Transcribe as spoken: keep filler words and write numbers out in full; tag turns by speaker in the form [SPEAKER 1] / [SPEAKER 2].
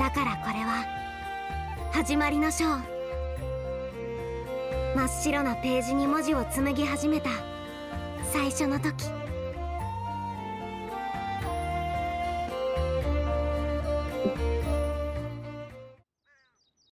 [SPEAKER 1] だからこれは始まりの章。真っ白なページに文字を紡ぎ始めた最初の時。